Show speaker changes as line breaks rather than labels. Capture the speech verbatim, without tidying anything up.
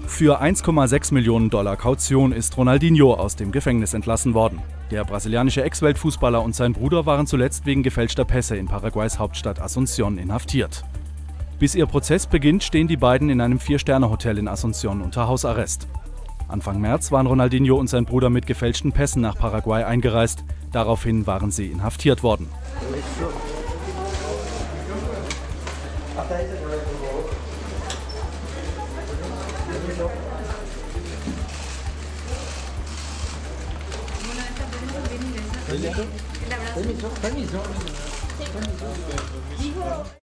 Für eins Komma sechs Millionen Dollar Kaution ist Ronaldinho aus dem Gefängnis entlassen worden. Der brasilianische Ex-Weltfußballer und sein Bruder waren zuletzt wegen gefälschter Pässe in Paraguays Hauptstadt Asunción inhaftiert. Bis ihr Prozess beginnt, stehen die beiden in einem Vier-Sterne-Hotel in Asunción unter Hausarrest. Anfang März waren Ronaldinho und sein Bruder mit gefälschten Pässen nach Paraguay eingereist. Daraufhin waren sie inhaftiert worden.
Permiso, permiso.